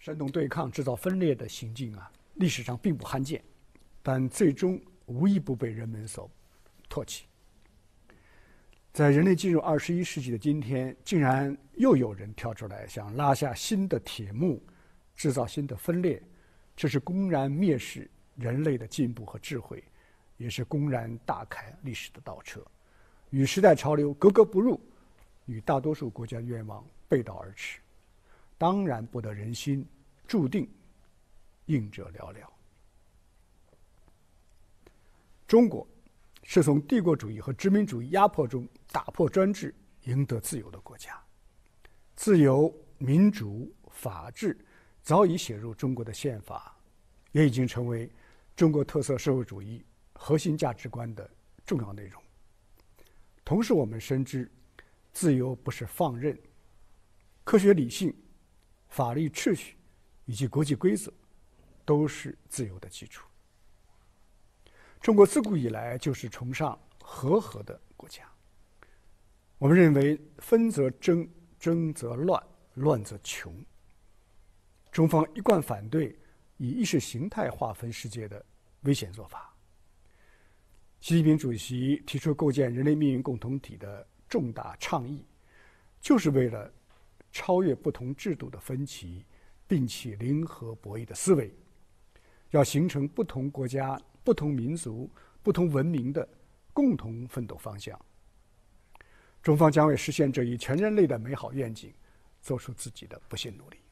煽动对抗、制造分裂的行径历史上并不罕见，但最终无一不被人们所唾弃。在人类进入21世纪的今天，竟然又有人跳出来想拉下新的铁幕，制造新的分裂，这是公然蔑视人类的进步和智慧，也是公然大开历史的倒车，与时代潮流格格不入，与大多数国家愿望背道而驰，当然不得人心，注定应者寥寥。中国是从帝国主义和殖民主义压迫中打破专制，赢得自由的国家。自由、民主、法治早已写入中国的宪法，也已经成为中国特色社会主义核心价值观的重要内容。同时，我们深知，自由不是放任，科学理性、法律秩序以及国际规则都是自由的基础。中国自古以来就是崇尚和合的国家。我们认为分则争，争则乱，乱则穷。中方一贯反对以意识形态划分世界的危险做法。习近平主席提出构建人类命运共同体的重大倡议，就是为了超越不同制度的分歧，摒弃零和博弈的思维，要形成不同国家、不同民族、不同文明的共同奋斗方向。中方将为实现这一全人类的美好愿景，做出自己的不懈努力。